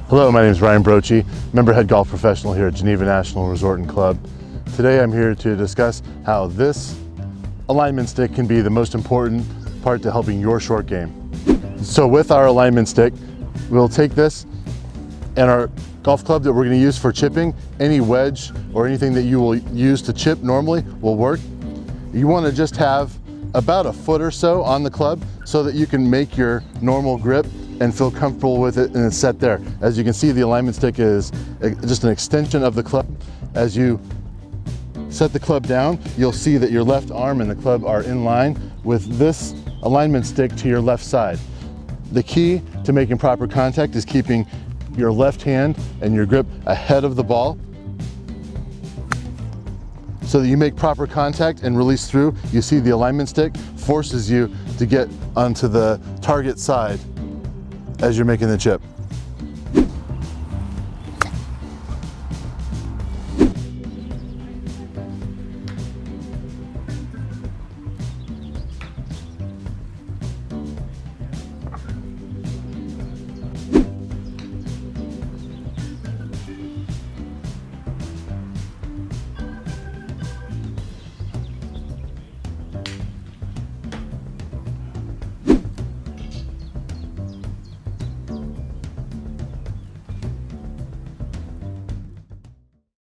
Hello, my name is Ryan Broche, member head golf professional here at Geneva National Resort and Club. Today I'm here to discuss how this alignment stick can be the most important part to helping your short game. So with our alignment stick, we'll take this and our golf club that we're going to use for chipping. Any wedge or anything that you will use to chip normally will work. You want to just have about a foot or so on the club so that you can make your normal grip and feel comfortable with it and it's set there. As you can see, the alignment stick is just an extension of the club. As you set the club down, you'll see that your left arm and the club are in line with this alignment stick to your left side. The key to making proper contact is keeping your left hand and your grip ahead of the ball so that you make proper contact and release through. You see the alignment stick forces you to get onto the target side as you're making the chip.